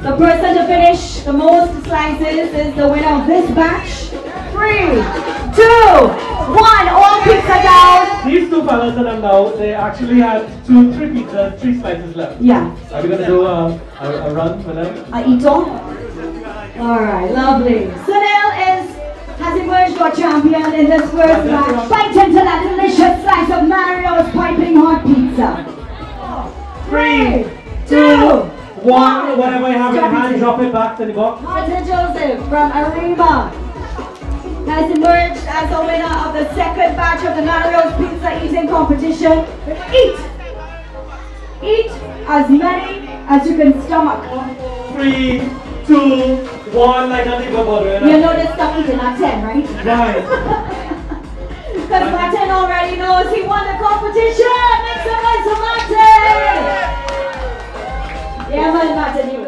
The person to finish the most slices is the winner of this batch. 3, 2, 1. All pizza down. These two fellas that I'm now, they actually had 3 pizzas, 3 slices left. Yeah. Are we gonna do a run for them? Eat all? Alright, lovely. Sunil has emerged our champion in this first match. Bite into that delicious slice of Mario's piping hot pizza. 3, 2, 1. Whatever you have in your hand, drop it back to the box. Martin Joseph from Arriba has emerged as the winner of the second batch of the Mario's pizza eating competition. Eat as many as you can stomach. 3, 2, 1, like nothing but butter. You know this stuff eating at 10, right? Right. Because Martin already knows he won the competition. Make some noise for Martin! Yeah, man, Martin, you